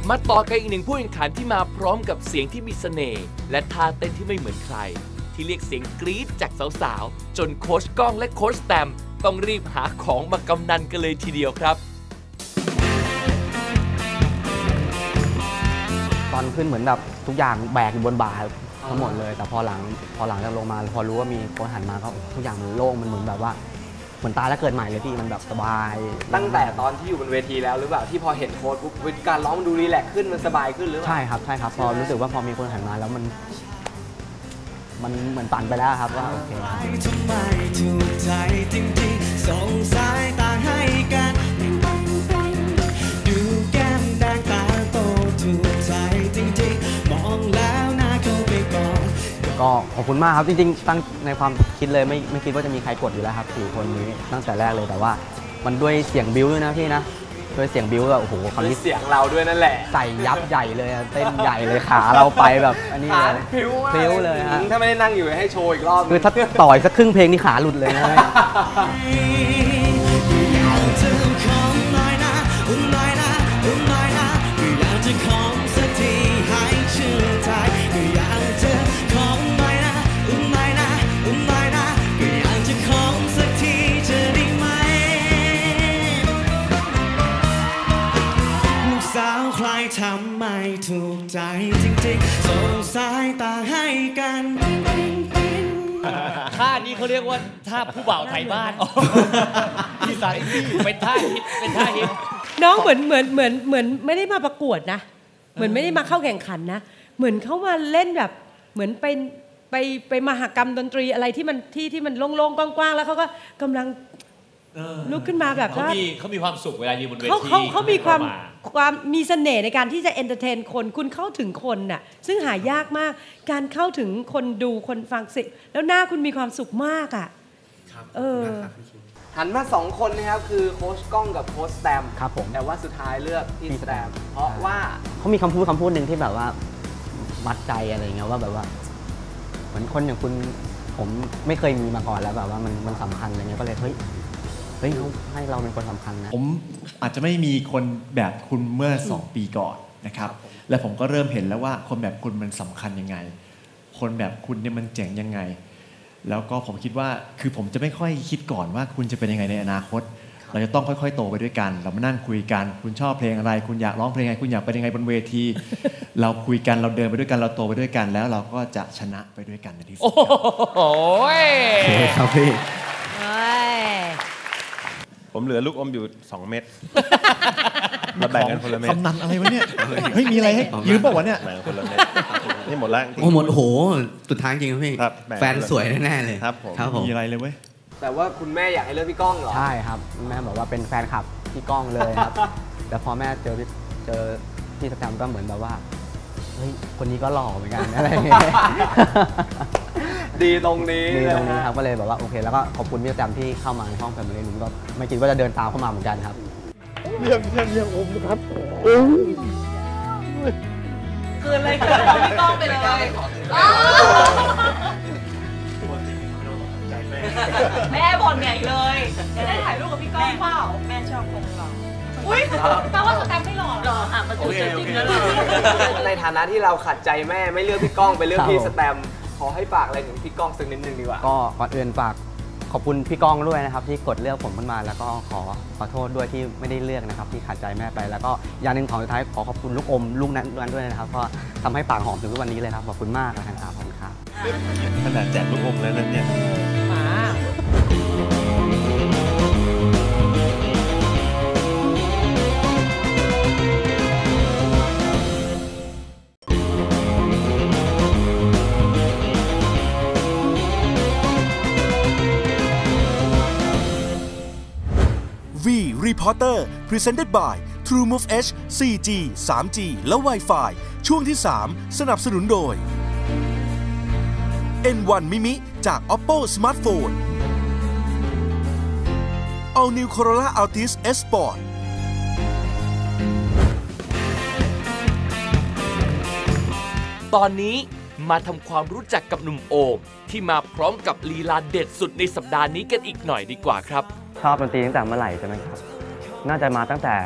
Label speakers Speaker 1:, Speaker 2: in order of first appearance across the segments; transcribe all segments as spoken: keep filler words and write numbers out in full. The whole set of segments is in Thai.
Speaker 1: มาต่อกันอีกหนึ่งผู้แข่งขันที่มาพร้อมกับเสียงที่มีเสน่ห์และท่าเต้นที่ไม่เหมือนใครที่เรียกเสียงกรี๊ดจากสาวๆจนโค้ชก้องและโค้ชแตมต้องรีบหาของมากำนันกันเลยทีเดียวครับ
Speaker 2: ตอนขึ้นเหมือนแบบทุกอย่างแบกอยู่บนบ่าทั้งหมดเลยแต่พอหลังพอหลังจากลงมาพอรู้ว่ามีโค้ชหันมาก็ทุกอย่างมันโล่งมันเหมือนแบบว่าเหมือนตายแล้วเกิดใหม่เลยพี่มันแบบสบาย
Speaker 3: ตั้งแต่ตอนที่อยู่บนเวทีแล้วหรือเปล่าที่พอเห็นโค้ชปุ๊บการร้องมันดูรีแลกซ์ขึ้นมันสบายขึ้นหรือเปล่า
Speaker 2: ใช่ครับใช่ครับพอรู้สึกว่าพอมีคนหันมาแล้วมันมันเหมือนปั่นไปแล้วครับว่าโอเคทำไมถูกใจจริงๆส่งสายตาให้กันดูแก้มแดงตาโตถูกใจจริงๆมองแล้วน่าเข้าไปก่อนก็ขอบคุณมากครับจริงๆตั้งในความคิดเลยไม่ไม่คิดว่าจะมีใครกดอยู่แล้วครับสี่คนนี้ตั้งแต่แรกเลยแต่ว่ามันด้วยเสียงบิ้วด้วยนะพี่นะด้วยเสียงบิ้วแบบโอ้โหคราวนี้
Speaker 3: เสียงเราด้วยนั่นแหละ
Speaker 2: ใส่ยับใหญ่เลยเต้นใหญ่เลยขาเราไปแบบอันนี้เลย
Speaker 3: พลิ้ว
Speaker 2: พลิ้วเลยฮะ
Speaker 3: ถ้าไม่ได้นั่งอยู่ให้โชว์อีกรอบ
Speaker 2: คือถ้าต่อยสักครึ่งเพลงนี่ขาหลุดเลยนะ
Speaker 4: ทำไมถูกใจจริงๆส่งสายตาให้กัน
Speaker 5: ท่านี้เขาเรียกว่าท่าผู้บ่าวไทยบ้านที่สายเป็นท่าฮิตเป็นท่าฮิต
Speaker 6: น้องเหมือนเหมือนเหมือนเหมือนไม่ได้มาประกวดนะเหมือนไม่ได้มาเข้าแข่งขันนะเหมือนเขามาเล่นแบบเหมือนเป็นไปไปมหกรรมดนตรีอะไรที่มันที่ที่มันโล่งๆกว้างๆแล้วเขาก็กำลังลุกขึ้นมาแบบ
Speaker 5: เขามีเขามีความสุขเวลายืนบนเวที
Speaker 6: เขาเขาเขามีความความมีเสน่ห์ในการที่จะเอนเตอร์เทนคนคุณเข้าถึงคนน่ะซึ่งหายากมากการเข้าถึงคนดูคนฟังสิแล้วหน้าคุณมีความสุขมากอ่ะเออ
Speaker 3: หันมาสองคนนะครับคือโค้ชก้องกับโค้ชแตม
Speaker 2: ครับผม
Speaker 3: แต่ว่าสุดท้ายเลือกพี่แตมเพราะว่า
Speaker 2: เขามีคำพูดคำพูดหนึ่งที่แบบว่ามัดใจอะไรเงี้ยว่าแบบว่าเหมือนคนอย่างคุณผมไม่เคยมีมาก่อนแล้วแบบว่ามันมันสำคัญอะไรเงี้ยก็เลยเฮ้ยเฮ้ยเขาให้เราเป็นคนสำคัญนะ
Speaker 7: ผมอาจจะไม่มีคนแบบคุณเมื่อสองปีก่อนนะครับและผมก็เริ่มเห็นแล้วว่าคนแบบคุณมันสำคัญยังไงคนแบบคุณเนี่ยมันเจ๋งยังไงแล้วก็ผมคิดว่าคือผมจะไม่ค่อยคิดก่อนว่าคุณจะเป็นยังไงในอนาคตเราจะต้องค่อยๆโตไปด้วยกันเรามานั่งคุยกันคุณชอบเพลงอะไรคุณอยากร้องเพลงไงคุณอยากเป็นยังไงบนเวทีเราคุยกันเราเดินไปด้วยกันเราโตไปด้วยกันแล้วเราก็จะชนะไปด้วยกันในที่สุด
Speaker 1: โอ้ย
Speaker 2: ครับพี่
Speaker 8: ผมเหลือลูกอมอยู่สองเม็ดมาแบ่งกันคนละเม็ด
Speaker 7: คำนันอะไรวะเนี่ยเฮ้ยมีอะไรให้ยืมป่าวะเนี่ย
Speaker 8: แบ่งคนละเม็ดนี่หมดแล้ว
Speaker 2: โอ้หมดโหสุดท้ายจริงครับพี่แฟนสวยแน่ๆเลย
Speaker 8: ครับผม
Speaker 7: มีอะไรเลยเว้ย
Speaker 3: แต่ว่าคุณแม่อยากให้เลือกพี่ก้องเหรอ
Speaker 2: ใช่ครับแม่บอกว่าเป็นแฟนคลับพี่ก้องเลยครับแต่พอแม่เจอเจอพี่สแตมก็เหมือนแบบว่าเฮ้ยคนนี้ก็หล่อเหมือนกันอะไรอย่างเงี้ย
Speaker 3: ดีตรงนี้
Speaker 2: ดีตรงนี้ครับก็เลยแบบว่าโอเคแล้วก็ขอบคุณพี่แซมที่เข้ามาในห้องแฟมิลี่ผมก็ไม่คิดว่าจะเดินตามเข้ามาเหมือนกันครับ
Speaker 8: เรียกเรียกเรียกอมครับ
Speaker 6: คืออะไรเกิดพี่ก้องไปเลยแม่บ่นใหญ่เลยจะได้ถ่ายรูปกับพี่ก้องเปล่าแม่ชอบคงหล่ออุ้ยแปลว่าสแตมไม่หล่อหรออ่ะมาดูจริงๆแล้ว
Speaker 3: ในฐานะที่เราขัดใจแม่ไม่เลือกพี่ก้องไปเลือกพี่สแตมขอให้ฝากอะไรถึงพี่ก้องสักนิดนึงดีกว่า
Speaker 2: ก็ก่อนอื่นฝากขอบคุณพี่ก้องด้วยนะครับที่กดเลือกผมขึ้นมาแล้วก็ขอขอโทษด้วยที่ไม่ได้เลือกนะครับที่ขัดใจแม่ไปแล้วก็อย่างหนึ่งของสุดท้ายขอขอบคุณลูกอมลูกนั้นด้วยนะครับก็ทำให้ปากหอมถึงทุกวันนี้เลยครับขอบคุณมากนะครับขอบคุณครับ
Speaker 8: ขนาดแจกลูกอมแล้วนั่นเนี่ย
Speaker 6: มา
Speaker 9: Reporter Presented by TrueMove H โฟร์ จี ทรี จี และ Wi-Fi ช่วงที่สามสนับสนุนโดย เอ็น วัน Mimi จาก Oppo Smartphone All New Corolla Altis S Sport
Speaker 1: ตอนนี้มาทำความรู้จักกับหนุ่มโอมที่มาพร้อมกับลีลาเด็ดสุดในสัปดาห์นี้กันอีกหน่อยดีกว่าครับ
Speaker 2: ชอบดนตรีตั้งแต่เมื่อไหร่ใช่ไหมครับน่าจะมาตั้งแต่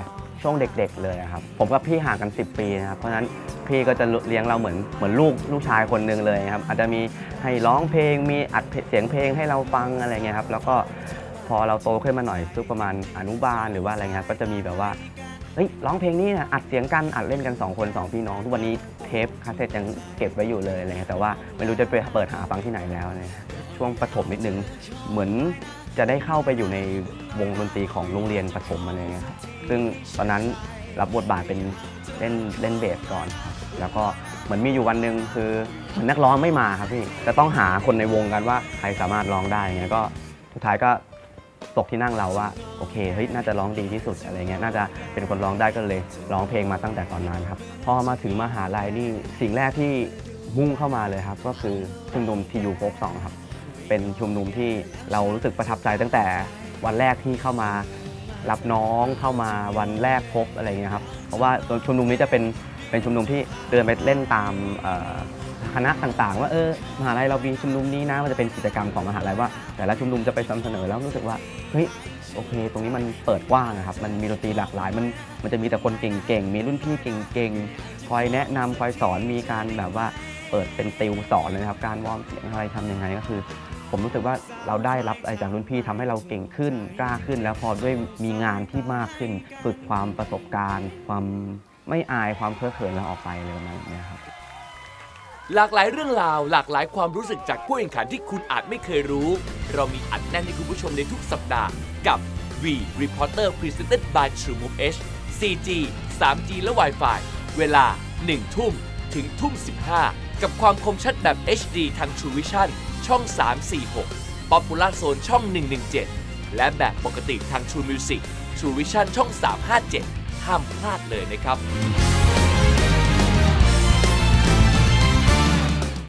Speaker 2: ช่วงเด็กๆเลยครับผมกับพี่ห่างกันสิบปีนะครับเพราะฉะนั้นพี่ก็จะเลี้ยงเราเหมือนเหมือนลูกลูกชายคนหนึ่งเลยครับอาจจะมีให้ร้องเพลงมีอัดเสียงเพลงให้เราฟังอะไรเงี้ยครับแล้วก็พอเราโตขึ้นมาหน่อยสักประมาณอนุบาลหรือว่าอะไรเงี้ยก็จะมีแบบว่าเฮ้ยร้องเพลงนี้นะอัดเสียงกันอัดเล่นกันสองคนสองพี่น้องทุกวันนี้เทปคาสเซ็ตยังเก็บไว้อยู่เลยอะไรเงี้ยแต่ว่าไม่รู้จะไปเปิดหาฟังที่ไหนแล้วเนี่ยช่วงประถมนิดนึงเหมือนจะได้เข้าไปอยู่ในวงดนตรีของโรงเรียนประถมอะไรเงี้ยครับซึ่งตอนนั้นรับบทบาทเป็นเล่นเล่นเบสก่อนแล้วก็เหมือนมีอยู่วันหนึ่งคือนักร้องไม่มาครับพี่จะต้องหาคนในวงกันว่าใครสามารถร้องได้เงี้ยก็สุดท้ายก็ตกที่นั่งเราว่าโอเคเฮ้ยน่าจะร้องดีที่สุดอะไรเงี้ยน่าจะเป็นคนร้องได้ก็เลยร้องเพลงมาตั้งแต่ตอนนั้นครับพอมาถึงมหาลัยนี่สิ่งแรกที่มุ่งเข้ามาเลยครับก็คือชุมนุมทียูโฟกสองครับเป็นชุมนุมที่เรารู้สึกประทับใจตั้งแต่วันแรกที่เข้ามารับน้องเข้ามาวันแรกพบอะไรเงี้ยครับเพราะว่าชุมนุมนี้จะเป็นเป็นชุมนุมที่เดินไปเล่นตามคณะต่างๆว่าเออมหาลัยเรามีชุมนุมนี้นะมันจะเป็นกิจกรรมของมหาลัยว่าแต่ละชุมนุมจะไปนำเสนอแล้วรู้สึกว่าเฮ้ยโอเคตรงนี้มันเปิดกว้างนะครับมันมีดนตรีหลากหลายมันมันจะมีแต่คนเก่งๆมีรุ่นพี่เก่งๆคอยแนะนำคอยสอนมีการแบบว่าเปิดเป็นติวสอนเลยครับการวอร์มเสียงอะไรทำยังไงก็คือผมรู้สึกว่าเราได้รับอะไรจากรุ่นพี่ทำให้เราเก่งขึ้นกล้าขึ้นแล้วพอด้วยมีงานที่มากขึ้นฝึกความประสบการณ์ความไม่อายความเคอะเขินเราออกไปเลยประมาณนี้ครับ
Speaker 1: หลากหลายเรื่องราวหลากหลายความรู้สึกจากผู้แข่งขันที่คุณอาจไม่เคยรู้เรามีอัดแน่นให้คุณผู้ชมในทุกสัปดาห์กับ V Reporter Presented by TrueMove H โฟร์ จี ทรี จี และ Wi-Fi เวลา หนึ่ง ทุ่มถึงทุ่ม สิบห้า กับความคมชัดแบบ เอช ดี ทาง True Vision ช่อง สาม สี่ หก Popular Zone ช่อง หนึ่ง หนึ่ง เจ็ด และแบบปกติทาง True Music True Vision ช่อง สาม ห้า เจ็ด ห้ามพลาดเลยนะครับ